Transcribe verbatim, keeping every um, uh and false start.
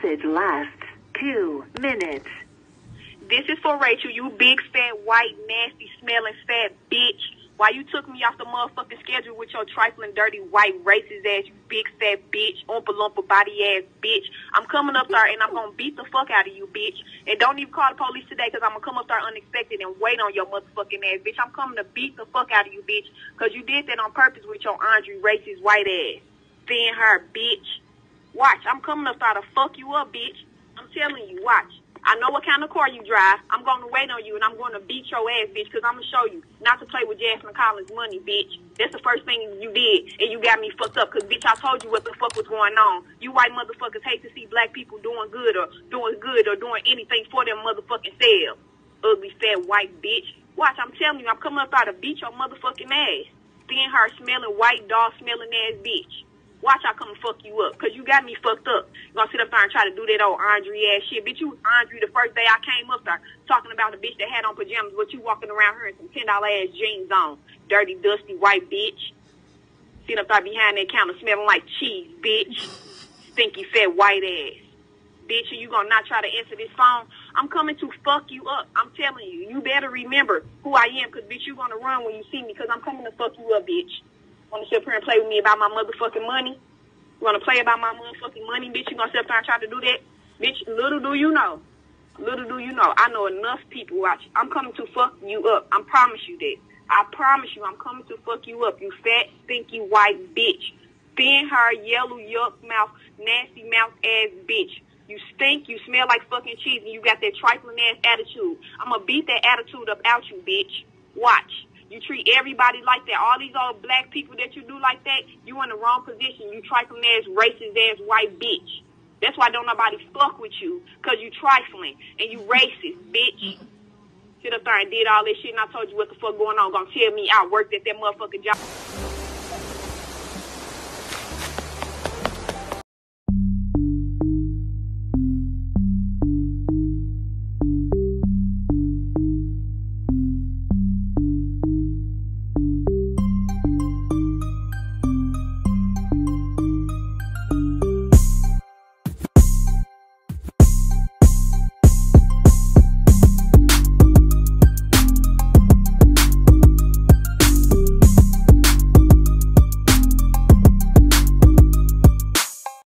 message lasts two minutes. This is for Rachel, you big, fat, white, nasty, smelling, fat bitch. Why you took me off the motherfucking schedule with your trifling, dirty, white, racist ass, you big, fat bitch, oompa loompa body ass bitch. I'm coming up there and I'm gonna beat the fuck out of you, bitch. And don't even call the police today because I'm gonna come up there unexpected and wait on your motherfucking ass, bitch. I'm coming to beat the fuck out of you, bitch, because you did that on purpose with your Andre racist white ass. Thin hair, bitch. Watch, I'm coming up there to fuck you up, bitch. I'm telling you, watch. I know what kind of car you drive. I'm going to wait on you, and I'm going to beat your ass, bitch, because I'm going to show you not to play with Jasmine Collins' money, bitch. That's the first thing you did, and you got me fucked up, because, bitch, I told you what the fuck was going on. You white motherfuckers hate to see black people doing good or doing good or doing anything for them motherfucking selves. Ugly, fat, white bitch. Watch, I'm telling you, I'm coming up there to beat your motherfucking ass. Thin hair smelling, white dog smelling ass bitch. Watch, I come and fuck you up, because you got me fucked up. You gonna sit up there and try to do that old Andre ass shit. Bitch, you was Andre the first day I came up there talking about the bitch that had on pajamas, but you walking around her in some ten dollar ass jeans on. Dirty, dusty, white bitch. Sit up there behind that counter smelling like cheese, bitch. Stinky, fat, white ass. Bitch, are you gonna not try to answer this phone? I'm coming to fuck you up. I'm telling you. You better remember who I am, because, bitch, you gonna run when you see me, because I'm coming to fuck you up, bitch. Want to sit up here and play with me about my motherfucking money? You want to play about my motherfucking money, bitch? You going to sit up there and try to do that? Bitch, little do you know. Little do you know. I know enough people watch. I'm coming to fuck you up. I promise you that. I promise you I'm coming to fuck you up, you fat, stinky, white bitch. Thin hair, yellow, yuck mouth, nasty mouth ass bitch. You stink, you smell like fucking cheese, and you got that trifling ass attitude. I'm going to beat that attitude up out you, bitch. Watch. You treat everybody like that. All these old black people that you do like that, you in the wrong position. You trifling ass, racist ass, white bitch. That's why don't nobody fuck with you, because you trifling and you racist, bitch. Sit up there and did all this shit, and I told you what the fuck going on. Gonna tell me I worked at that motherfucking job.